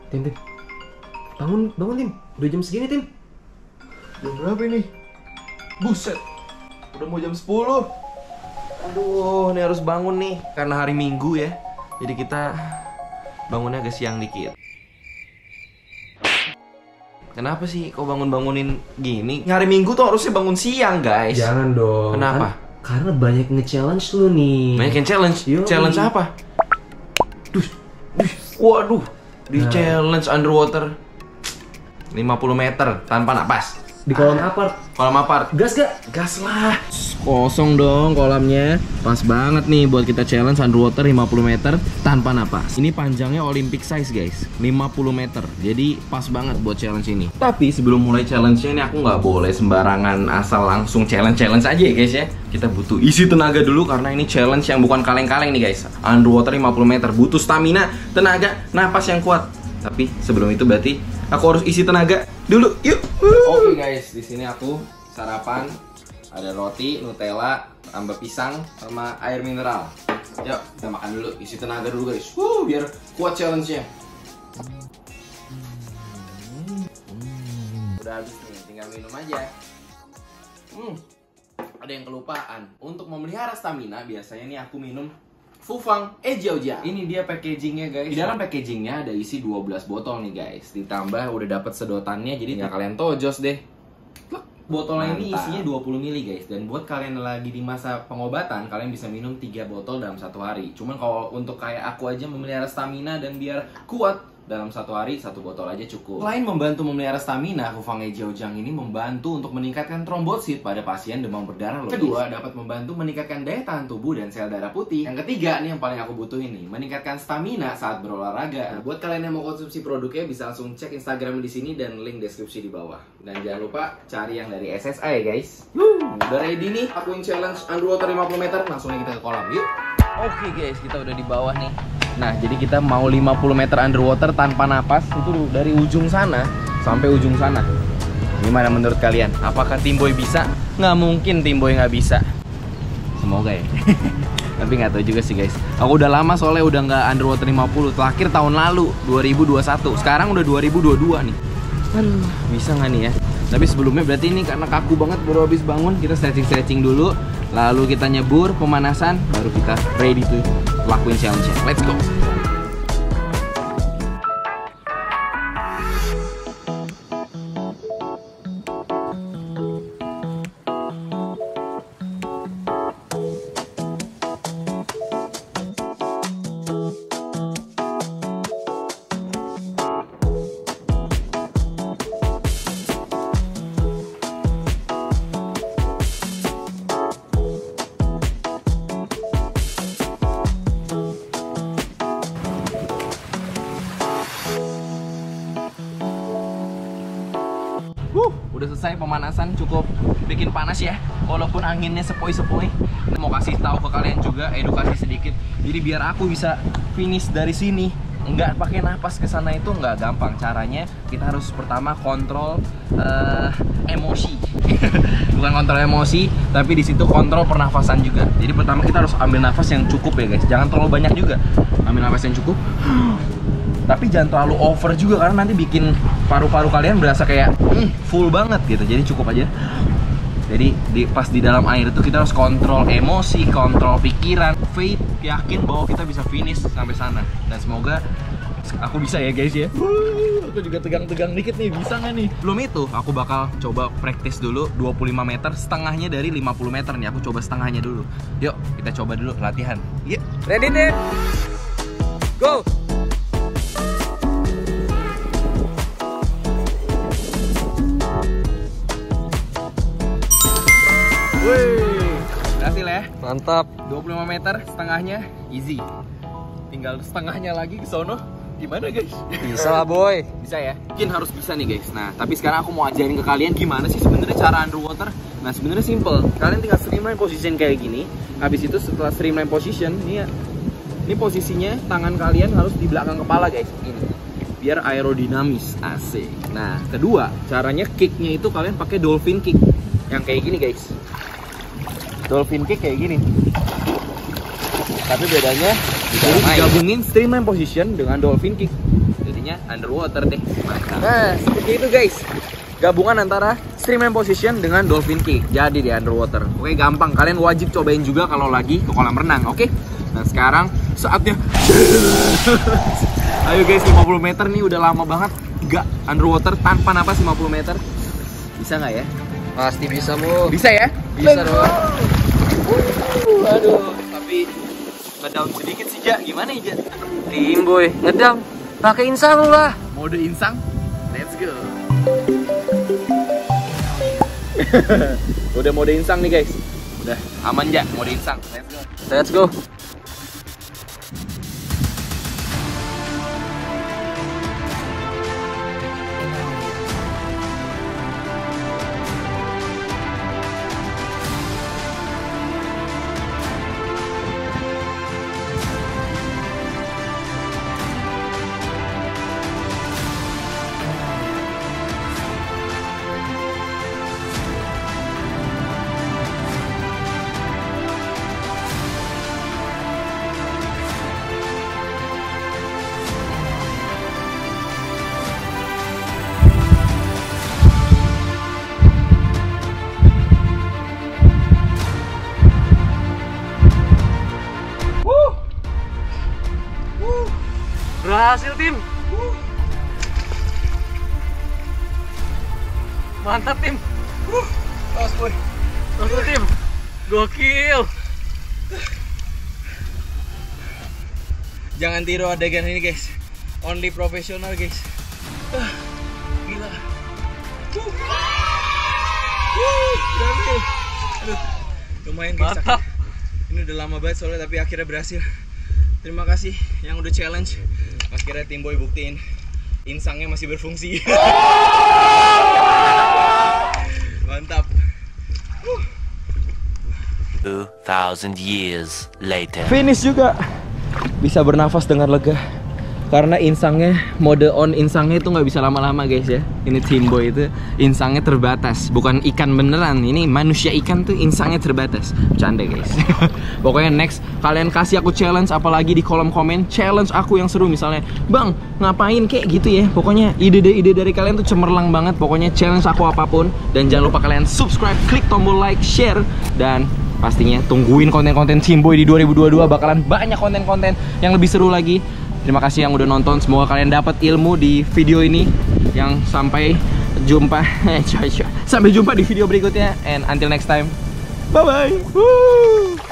Tim. Bangun, Tim. Udah jam segini, Tim. Jam berapa ini? Buset. Udah mau jam 10. Aduh, ini harus bangun nih karena hari Minggu ya. Jadi kita bangunnya agak siang dikit. Kenapa sih kok bangun-bangunin gini? Hari Minggu tuh harusnya bangun siang, guys. Jangan dong. Kenapa? Karena banyak nge-challenge lu nih. Banyak yang challenge? Yoi. Challenge apa? Waduh, di challenge underwater 50 meter tanpa napas. Di kolam apart. Kolam apart. Gas gak? Gas lah. Kosong dong kolamnya. Pas banget nih buat kita challenge underwater 50 meter tanpa napas. Ini panjangnya Olympic size, guys. 50 meter. Jadi pas banget buat challenge ini. Tapi sebelum mulai challenge-nya ini aku nggak boleh sembarangan asal langsung challenge aja ya, guys ya. Kita butuh isi tenaga dulu karena ini challenge yang bukan kaleng-kaleng nih, guys. Underwater 50 meter butuh stamina, tenaga, napas yang kuat. Tapi sebelum itu berarti aku harus isi tenaga dulu. Yuk. Oke, guys, di sini aku sarapan. Ada roti, Nutella, tambah pisang, sama air mineral. Yuk, kita makan dulu, isi tenaga dulu, guys. Biar kuat challenge-nya. Udah habis nih, tinggal minum aja. Ada yang kelupaan. Untuk memelihara stamina, biasanya nih aku minum Fufang Ejiaojia. Ini dia packagingnya, guys. Di dalam packagingnya ada isi 12 botol nih, guys. Ditambah udah dapet sedotannya, jadi tinggal kalian tojos deh. Botolnya ini isinya 20 ml, guys. Dan buat kalian yang lagi di masa pengobatan, kalian bisa minum 3 botol dalam 1 hari. Cuman kalau untuk kayak aku aja memelihara stamina dan biar kuat, dalam 1 hari 1 botol aja cukup. Selain membantu memelihara stamina, Fufang Ejiaojia ini membantu untuk meningkatkan trombosit pada pasien demam berdarah loh. Kedua, dapat membantu meningkatkan daya tahan tubuh dan sel darah putih. Yang ketiga nih yang paling aku butuhin nih, meningkatkan stamina saat berolahraga. Nah, buat kalian yang mau konsumsi produknya bisa langsung cek Instagram di sini dan link deskripsi di bawah. Dan jangan lupa cari yang dari SSA ya, guys. Udah ready nih, akuin challenge underwater 50 meter, langsung kita ke kolam yuk. Oke, guys, kita udah di bawah nih. Nah, jadi kita mau 50 meter underwater tanpa napas. Itu dari ujung sana sampai ujung sana. Gimana menurut kalian? Apakah Timboy bisa? Nggak mungkin Timboy nggak bisa. Semoga ya. Tapi nggak tahu juga sih, guys. Aku udah lama soalnya udah nggak underwater 50. Terakhir tahun lalu, 2021. Sekarang udah 2022 nih. Aduh, bisa nggak nih ya? Tapi sebelumnya berarti ini karena kaku banget baru habis bangun. Kita stretching dulu. Lalu kita nyebur, pemanasan. Baru kita ready to lakuin challenge-nya. Let's go! Udah selesai pemanasan, cukup bikin panas ya, walaupun anginnya sepoi-sepoi. Mau kasih tahu ke kalian juga, edukasi sedikit. Jadi biar aku bisa finish dari sini, nggak pakai napas ke sana itu nggak gampang. Caranya kita harus pertama kontrol emosi. Bukan kontrol emosi, tapi di situ kontrol pernafasan juga. Jadi pertama kita harus ambil nafas yang cukup ya, guys. Jangan terlalu banyak juga. Ambil nafas yang cukup. Tapi jangan terlalu over juga karena nanti bikin paru-paru kalian berasa kayak full banget gitu. Jadi cukup aja. Jadi pas di dalam air itu kita harus kontrol emosi, kontrol pikiran, faith, yakin bahwa kita bisa finish sampai sana. Dan semoga aku bisa ya, guys ya. Aku juga tegang-tegang dikit nih, bisa nggak nih? Belum itu, aku bakal coba praktis dulu 25 meter, setengahnya dari 50 meter nih. Aku coba setengahnya dulu. Yuk, kita coba dulu latihan. Yuk, ready deh. Go. Wih, berhasil ya? Mantap. 25 meter, setengahnya easy. Tinggal setengahnya lagi ke sono. Gimana, guys? Bisa lah, boy. Bisa ya? Mungkin harus bisa nih, guys. Nah, tapi sekarang aku mau ajarin ke kalian gimana sih sebenarnya cara underwater. Nah, sebenarnya simple. Kalian tinggal streamline position kayak gini. Habis itu setelah streamline position, ini posisinya tangan kalian harus di belakang kepala, guys. Ini. Biar aerodinamis. Asik. Nah, kedua, caranya kicknya itu kalian pakai dolphin kick. Yang kayak gini, guys. Dolphin kick kayak gini. Tapi bedanya jadi digabungin streamline position dengan dolphin kick. Jadinya underwater deh. Mantap. Nah, seperti itu guys. Gabungan antara streamline position dengan dolphin kick. Jadi di underwater. Oke, gampang. Kalian wajib cobain juga kalau lagi ke kolam renang, oke? Nah, sekarang saatnya. Ayo guys, 50 meter nih udah lama banget gak underwater tanpa napas 50 meter. Bisa nggak ya? Pasti bisa, Mu. Bisa ya? Bisa dong. Aduh, tapi ngedown sedikit sih, Ja. Gimana ya, Ja? Timboy, ngedang. Pakai insang lu lah. Mode insang. Let's go. Udah mode insang nih, guys. Udah aman, Ja, mode insang. Let's go. Let's go. Berhasil, tim. Mantap, tim. Awas boy. Mantap, tim. Gokil. Jangan tiru adegan ini, guys. Only profesional, guys. Gila. Berhasil. Aduh, lumayan guys. Mantap. Ini udah lama banget soalnya, tapi akhirnya berhasil. Terima kasih yang udah challenge. Akhirnya Timboy buktiin insangnya masih berfungsi. Mantap. 2,000 years later. Finish juga. Bisa bernafas dengan lega. Karena insangnya, mode on insangnya itu nggak bisa lama-lama guys ya. Ini Timboy itu insangnya terbatas. Bukan ikan beneran, ini manusia ikan tuh insangnya terbatas. Bercanda guys. Pokoknya next, kalian kasih aku challenge, apalagi di kolom komen. Challenge aku yang seru misalnya, Bang, ngapain kayak gitu ya. Pokoknya ide-ide dari kalian tuh cemerlang banget. Pokoknya challenge aku apapun. Dan jangan lupa kalian subscribe, klik tombol like, share. Dan pastinya tungguin konten-konten Timboy di 2022. Bakalan banyak konten-konten yang lebih seru lagi. Terima kasih yang udah nonton. Semoga kalian dapat ilmu di video ini. Yang sampai jumpa. Sampai jumpa di video berikutnya. And until next time. Bye-bye.